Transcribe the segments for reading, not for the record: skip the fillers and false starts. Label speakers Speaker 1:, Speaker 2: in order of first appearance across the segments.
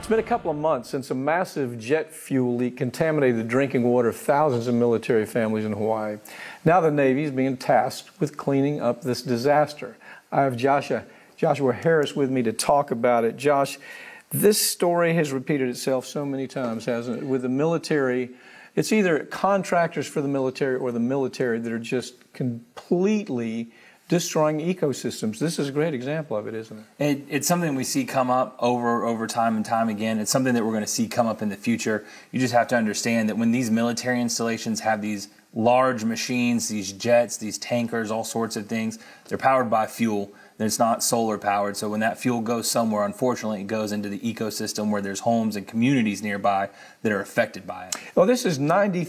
Speaker 1: It's been a couple of months since a massive jet fuel leak contaminated the drinking water of thousands of military families in Hawaii. Now the Navy is being tasked with cleaning up this disaster. I have Joshua Harris with me to talk about it. Josh, this story has repeated itself so many times, hasn't it? With the military, it's either contractors for the military or the military that are just completely destroying ecosystems. This is a great example of it, isn't it?
Speaker 2: It's something we see come up over time and time again. It's something that we're going to see come up in the future. You just have to understand that when these military installations have these large machines, these jets, these tankers, all sorts of things, they're powered by fuel. It's not solar powered, so when that fuel goes somewhere, unfortunately, it goes into the ecosystem where there's homes and communities nearby that are affected by it.
Speaker 1: Well, this is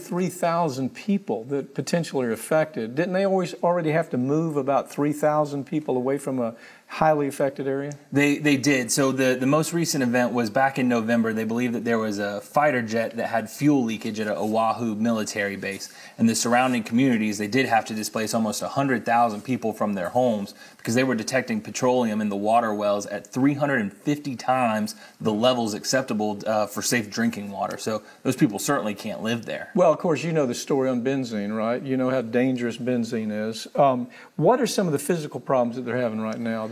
Speaker 1: 93,000 people that potentially are affected. Didn't they already have to move about 3,000 people away from a highly affected area?
Speaker 2: They did. So the most recent event was back in November. They believe that there was a fighter jet that had fuel leakage at a Oahu military base. And the surrounding communities, they did have to displace almost 100,000 people from their homes because they were detecting petroleum in the water wells at 350 times the levels acceptable for safe drinking water. So those people certainly can't live there.
Speaker 1: Well, of course, you know the story on benzene, right? You know how dangerous benzene is. What are some of the physical problems that they're having right now?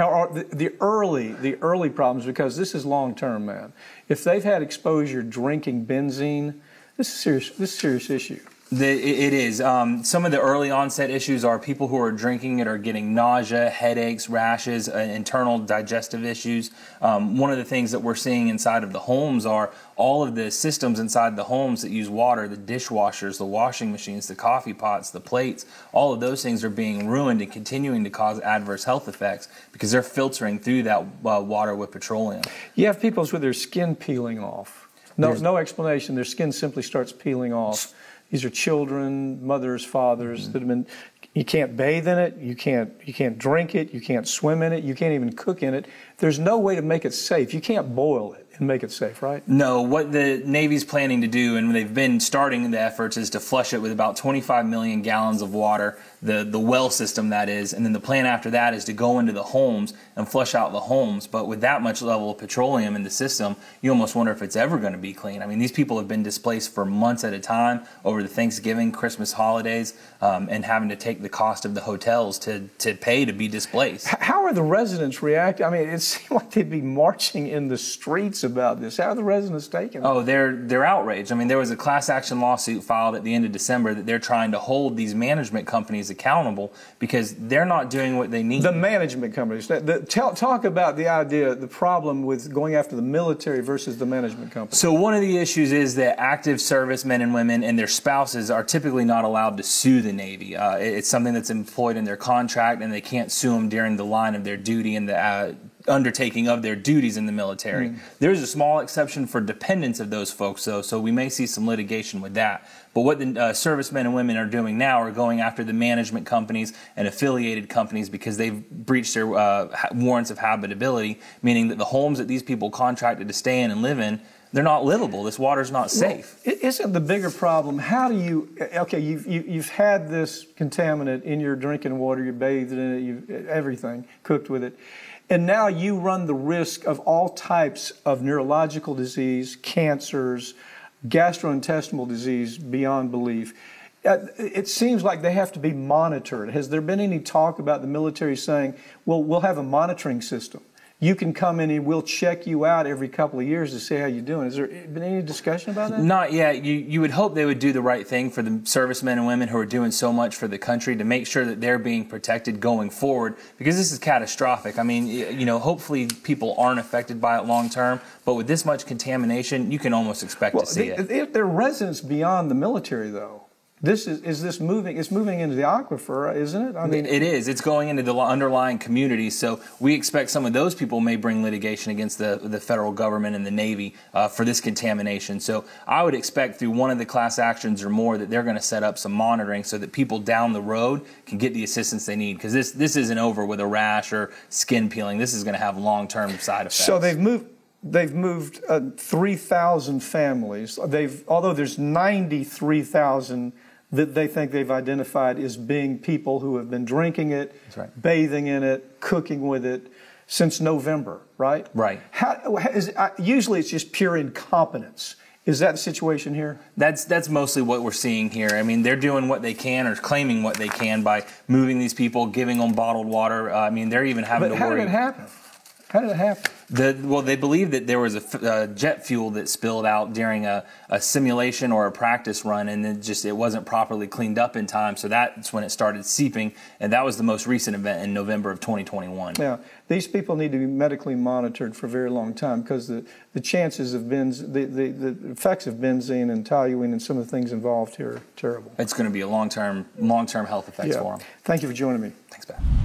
Speaker 1: The early problems, because this is long term, man. If they've had exposure drinking benzene, this is a serious issue.
Speaker 2: It is. Some of the early onset issues are people who are drinking it are getting nausea, headaches, rashes, internal digestive issues. One of the things that we're seeing inside of the homes are all of the systems inside the homes that use water, the dishwashers, the washing machines, the coffee pots, the plates, all of those things are being ruined and continuing to cause adverse health effects because they're filtering through that water with petroleum. You
Speaker 1: have people with their skin peeling off. No explanation. Their skin simply starts peeling off. These are children, mothers, fathers that have been. You can't bathe in it. You can't drink it. You can't swim in it. You can't even cook in it. There's no way to make it safe. You can't boil it and make it safe, right?
Speaker 2: No. What the Navy's planning to do, and they've been starting the efforts, is to flush it with about 25 million gallons of water, the well system that is, and then the plan after that is to go into the homes and flush out the homes. But with that much level of petroleum in the system, you almost wonder if it's ever going to be clean. I mean, these people have been displaced for months at a time over the Thanksgiving, Christmas holidays, and having to take the cost of the hotels to pay to be displaced.
Speaker 1: How are the residents reacting? I mean, it seemed like they'd be marching in the streets about this. How are the residents taking it?
Speaker 2: Oh, they're outraged. I mean, there was a class action lawsuit filed at the end of December that they're trying to hold these management companies accountable because they're not doing what they need.
Speaker 1: The management companies. Talk about the idea, the problem with going after the military versus the management companies.
Speaker 2: So one of the issues is that active servicemen and women and their spouses are typically not allowed to sue the Navy. It's something that's employed in their contract, and they can't sue them during the line of their duty and the undertaking of their duties in the military. There's a small exception for dependents of those folks, though, so we may see some litigation with that. But what the servicemen and women are doing now are going after the management companies and affiliated companies because they've breached their warrants of habitability, meaning that the homes that these people contracted to stay in and live in, they're not livable. This water's not safe.
Speaker 1: Well, isn't the bigger problem, how do you, okay, you've had this contaminant in your drinking water, you bathed in it, you've everything, cooked with it, and now you run the risk of all types of neurological disease, cancers, gastrointestinal disease beyond belief. It seems like they have to be monitored. Has there been any talk about the military saying, well, we'll have a monitoring system? You can come in and we'll check you out every couple of years to see how you're doing. Has there been any discussion about that?
Speaker 2: Not yet. You would hope they would do the right thing for the servicemen and women who are doing so much for the country to make sure that they're being protected going forward, because this is catastrophic. I mean, you know, hopefully people aren't affected by it long term, but with this much contamination, you can almost expect to see it.
Speaker 1: There are residents beyond the military, though. Is moving? It's moving into the aquifer, isn't it?
Speaker 2: I mean, it is. It's going into the underlying communities. So we expect some of those people may bring litigation against the federal government and the Navy for this contamination. So I would expect through one of the class actions or more that they're going to set up some monitoring so that people down the road can get the assistance they need. Because this isn't over with a rash or skin peeling. This is going to have long-term side effects.
Speaker 1: So they've moved 3,000 families. Although there's 93,000 that they think they've identified as being people who have been drinking it, bathing in it, cooking with it. since November, right?
Speaker 2: Right.
Speaker 1: Usually it's just pure incompetence. Is that the situation here?
Speaker 2: That's mostly what we're seeing here. I mean, they're doing what they can or claiming what they can by moving these people, giving them bottled water. I mean, they're even having to worry.
Speaker 1: How did it happen? How did it happen?
Speaker 2: Well, they believe that there was a jet fuel that spilled out during a simulation or a practice run, and it wasn't properly cleaned up in time. So that's when it started seeping, and that was the most recent event in November of 2021.
Speaker 1: Yeah, these people need to be medically monitored for a very long time because the chances of the effects of benzene and toluene and some of the things involved here are terrible.
Speaker 2: It's going to be a long-term health effects for them.
Speaker 1: Thank you for joining me.
Speaker 2: Thanks, Pat.